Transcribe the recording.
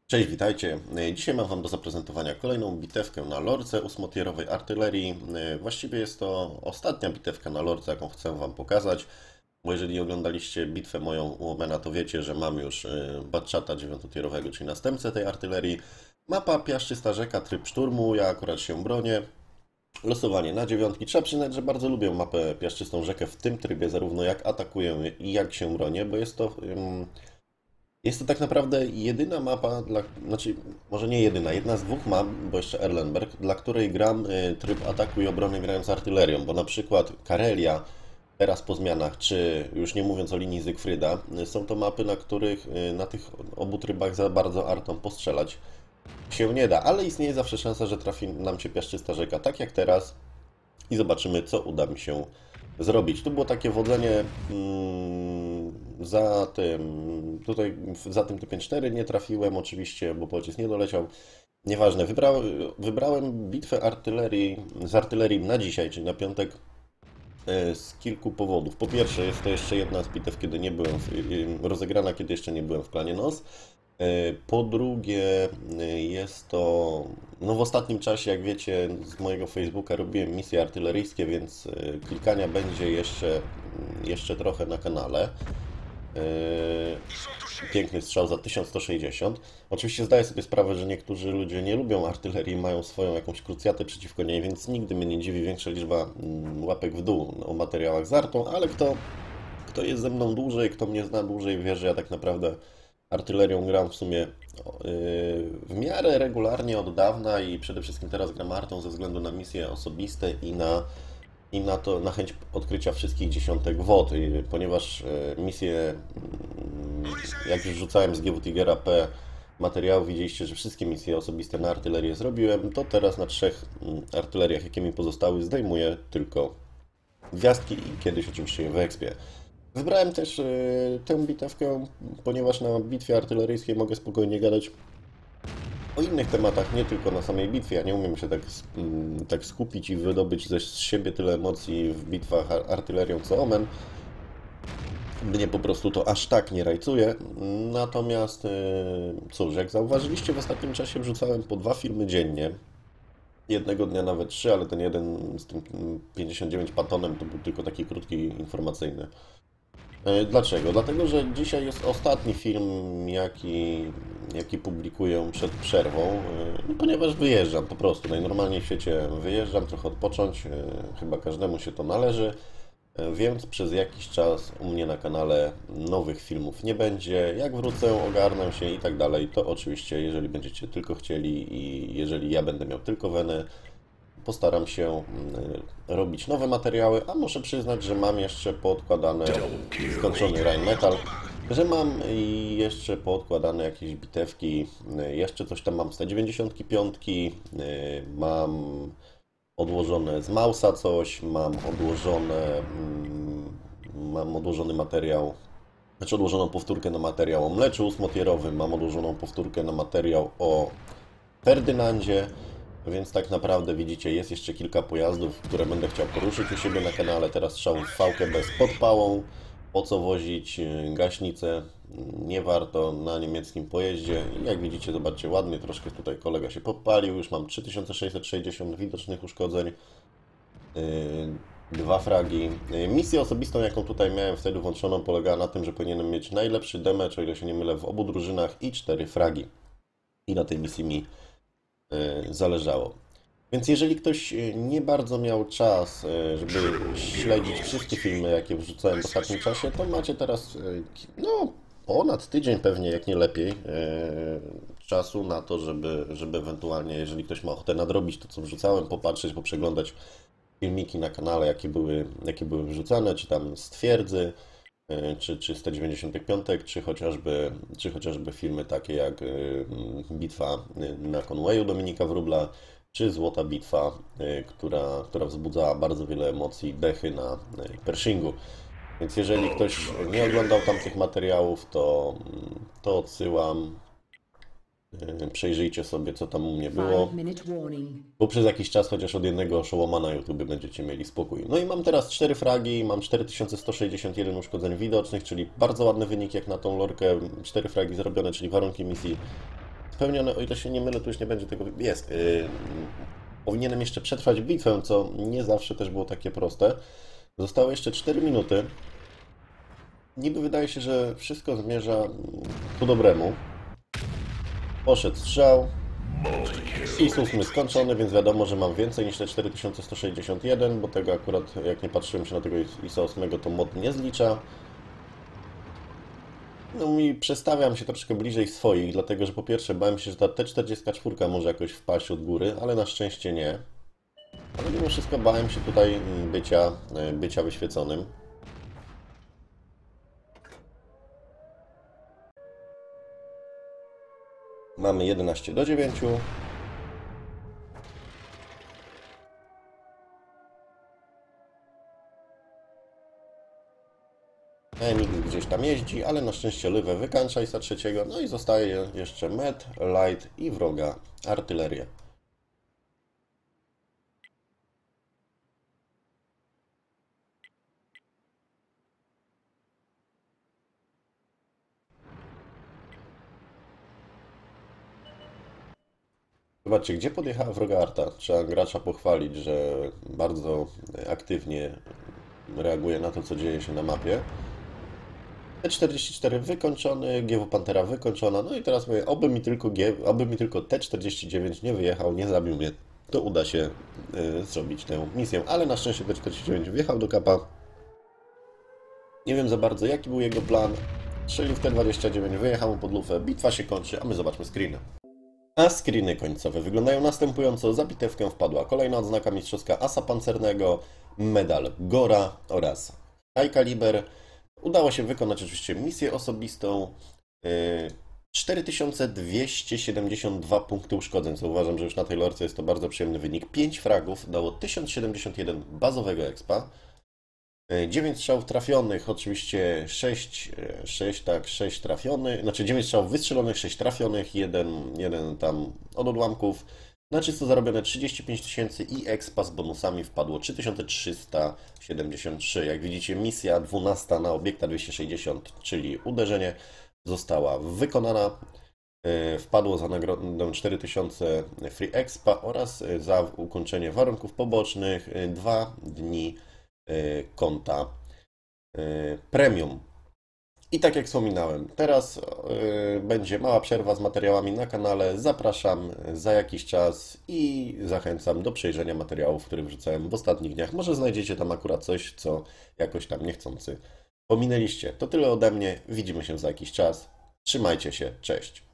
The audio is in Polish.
Cześć, witajcie. Dzisiaj mam Wam do zaprezentowania kolejną bitewkę na lorce ósmotierowej artylerii. Właściwie jest to ostatnia bitewka na lorce, jaką chcę Wam pokazać, bo jeżeli oglądaliście bitwę moją u Omena, to wiecie, że mam już Batchata dziewiątotierowego, czyli następcę tej artylerii. Mapa Piaszczysta Rzeka, tryb szturmu, ja akurat się bronię. Losowanie na dziewiątki. Trzeba przyznać, że bardzo lubię mapę Piaszczystą Rzekę w tym trybie, zarówno jak atakuję i jak się bronię, bo jest to tak naprawdę jedyna mapa, znaczy może nie jedyna, jedna z dwóch map, bo jeszcze Erlenberg, dla której gram tryb ataku i obrony grając artylerią, bo na przykład Karelia, teraz po zmianach, czy już nie mówiąc o linii Zygfryda, są to mapy, na których na tych obu trybach za bardzo artą postrzelać się nie da, ale istnieje zawsze szansa, że trafi nam się Piaszczysta Rzeka, tak jak teraz, i zobaczymy, co uda mi się zrobić. Tu było takie wodzenie za tym typem 4 nie trafiłem oczywiście, bo pocisk nie doleciał. Nieważne, wybrałem bitwę z artylerii na dzisiaj, czyli na piątek, z kilku powodów. Po pierwsze, jest to jeszcze jedna z bitew, kiedy nie byłem rozegrana, kiedy jeszcze nie byłem w klanie NOS. Po drugie, jest to, no w ostatnim czasie, jak wiecie, z mojego Facebooka robiłem misje artyleryjskie, więc klikania będzie jeszcze trochę na kanale. Piękny strzał za 1160. Oczywiście zdaję sobie sprawę, że niektórzy ludzie nie lubią artylerii, mają swoją jakąś krucjatę przeciwko niej, więc nigdy mnie nie dziwi większa liczba łapek w dół o materiałach z artą, ale kto jest ze mną dłużej, kto mnie zna dłużej, wie, że ja tak naprawdę artylerią gram w sumie w miarę regularnie od dawna i przede wszystkim teraz gram artą ze względu na misje osobiste na chęć odkrycia wszystkich dziesiątek WOT, ponieważ misje, jak już rzucałem z GW Tigera P materiału, widzieliście, że wszystkie misje osobiste na artylerię zrobiłem, to teraz na 3 artyleriach, jakie mi pozostały, zdejmuję tylko gwiazdki i kiedyś oczywiście je wyekspię. Wybrałem też tę bitewkę, ponieważ na bitwie artyleryjskiej mogę spokojnie gadać o innych tematach, nie tylko na samej bitwie. Ja nie umiem się tak skupić i wydobyć z siebie tyle emocji w bitwach artylerią co Omen. Mnie po prostu to aż tak nie rajcuje. Natomiast, cóż, jak zauważyliście, w ostatnim czasie wrzucałem po 2 filmy dziennie. Jednego dnia nawet 3, ale ten jeden z tym 59 patonem to był tylko taki krótki, informacyjny. Dlaczego? Dlatego, że dzisiaj jest ostatni film, jaki publikuję przed przerwą, ponieważ wyjeżdżam po prostu. Najnormalniej w świecie wyjeżdżam, trochę odpocząć, chyba każdemu się to należy, więc przez jakiś czas u mnie na kanale nowych filmów nie będzie. Jak wrócę, ogarnę się i tak dalej, to oczywiście, jeżeli będziecie tylko chcieli i jeżeli ja będę miał tylko wenę, postaram się robić nowe materiały, a muszę przyznać, że mam jeszcze poodkładane skończony Rheinmetall, że mam jeszcze poodkładane jakieś bitewki, jeszcze coś tam mam z T95, mam odłożone z Mausa coś, mam odłożony materiał, znaczy odłożoną powtórkę na materiał o mleczu ósmotierowym, mam odłożoną powtórkę na materiał o Ferdynandzie. Więc tak naprawdę widzicie, jest jeszcze kilka pojazdów, które będę chciał poruszyć u siebie na kanale. Teraz strzał w fałkę bez podpałą. Po co wozić gaśnicę? Nie warto na niemieckim pojeździe. I jak widzicie, zobaczcie, ładnie troszkę tutaj kolega się podpalił. Już mam 3660 widocznych uszkodzeń. 2 fragi. Misję osobistą, jaką tutaj miałem wtedy włączoną, polegała na tym, że powinienem mieć najlepszy damage, o ile się nie mylę, w obu drużynach i 4 fragi. I na tej misji mi zależało. Więc jeżeli ktoś nie bardzo miał czas, żeby śledzić wszystkie filmy, jakie wrzucałem w ostatnim czasie, to macie teraz no, ponad tydzień pewnie, jak nie lepiej, czasu na to, żeby ewentualnie, jeżeli ktoś ma ochotę nadrobić to, co wrzucałem, popatrzeć, poprzeglądać filmiki na kanale, jakie były wrzucane, czy tam z twierdzy, czy z T95, czy chociażby filmy takie jak bitwa na Conwayu Dominika Wróbla, czy Złota Bitwa, która wzbudzała bardzo wiele emocji, dechy na Pershingu. Więc jeżeli ktoś nie oglądał tamtych materiałów, to odsyłam. Przejrzyjcie sobie, co tam u mnie było, bo przez jakiś czas chociaż od jednego oszołoma na YouTube będziecie mieli spokój. No i mam teraz 4 fragi, mam 4161 uszkodzeń widocznych, czyli bardzo ładny wynik jak na tą lorkę. 4 fragi zrobione, czyli warunki misji spełnione, o ile się nie mylę, tu już nie będzie tego, jest. Powinienem jeszcze przetrwać bitwę, co nie zawsze też było takie proste. Zostało jeszcze 4 minuty. Niby wydaje się, że wszystko zmierza ku dobremu. Poszedł strzał. I susmy skończony, więc wiadomo, że mam więcej niż te 4161, bo tego akurat, jak nie patrzyłem się na tego ISO 8, to mod nie zlicza. No i przestawiam się troszkę bliżej swoich, dlatego że po pierwsze bałem się, że ta T44 może jakoś wpaść od góry, ale na szczęście nie. Ale mimo wszystko bałem się tutaj bycia wyświeconym. Mamy 11:9. Enix gdzieś tam jeździ, ale na szczęście Lywę wykańcza ISA trzeciego. No i zostaje jeszcze Med, Light i wroga artylerię. Zobaczcie, gdzie podjechała wroga arta. Trzeba gracza pochwalić, że bardzo aktywnie reaguje na to, co dzieje się na mapie. T44 wykończony, GW Pantera wykończona. No i teraz mówię, oby mi tylko T49 nie wyjechał, nie zabił mnie. To uda się zrobić tę misję. Ale na szczęście T49 wjechał do kapa. Nie wiem za bardzo, jaki był jego plan. Strzelił w T29, wyjechał mu pod lufę. Bitwa się kończy, a my zobaczmy screeny. A screeny końcowe wyglądają następująco. Za bitewkę wpadła kolejna odznaka mistrzowska asa pancernego, medal Gora oraz High Caliber. Udało się wykonać oczywiście misję osobistą. 4272 punkty uszkodzeń, co uważam, że już na tej lorce jest to bardzo przyjemny wynik. 5 fragów dało 1071 bazowego expa. 9 strzałów trafionych, oczywiście 6 trafionych, znaczy 9 strzałów wystrzelonych, 6 trafionych, jeden tam od odłamków. Na czysto zarobione 35 000 i expa z bonusami wpadło 3373. Jak widzicie, misja 12 na obiekta 260, czyli uderzenie, została wykonana. Wpadło za nagrodę 4000 free expa oraz za ukończenie warunków pobocznych 2 dni konta premium. I tak jak wspominałem, teraz będzie mała przerwa z materiałami na kanale. Zapraszam za jakiś czas i zachęcam do przejrzenia materiałów, które wrzucałem w ostatnich dniach. Może znajdziecie tam akurat coś, co jakoś tam niechcący pominęliście. To tyle ode mnie. Widzimy się za jakiś czas. Trzymajcie się. Cześć.